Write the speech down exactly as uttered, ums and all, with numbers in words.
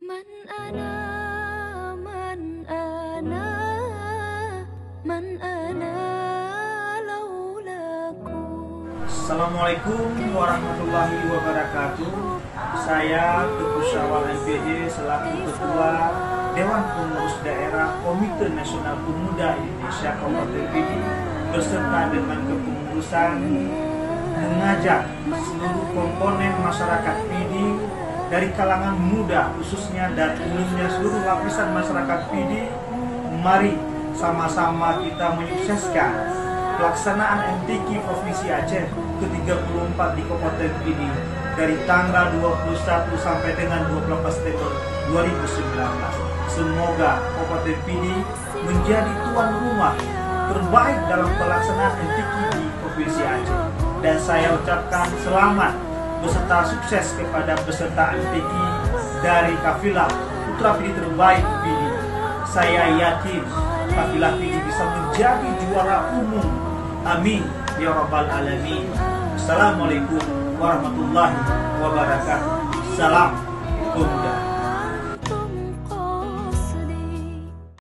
Man ana man ana man ana laulaku. Assalamualaikum warahmatullahi wabarakatuh. Saya Teguh Syawal M P D selaku Ketua Dewan Pengurus Daerah Komite Nasional Pemuda Indonesia Kabupaten Pidi beserta dengan kepengurusan mengajak seluruh komponen masyarakat Pidi dari kalangan muda khususnya dan umumnya seluruh lapisan masyarakat Pidi, mari sama-sama kita menyukseskan pelaksanaan M T Q Provinsi Aceh ke tiga puluh empat di Kabupaten Pidi dari tanggal dua puluh satu sampai dengan dua puluh delapan September dua ribu sembilan belas. Semoga Kabupaten Pidi menjadi tuan rumah terbaik dalam pelaksanaan M T Q di Provinsi Aceh. Dan saya ucapkan selamat beserta sukses kepada peserta M T Q dari kafilah Putra Pidi terbaik Pidi. Saya yakin kafilah Pidi bisa menjadi juara umum. Amin ya rabbal alamin. Assalamualaikum warahmatullahi wabarakatuh. Salam pemuda.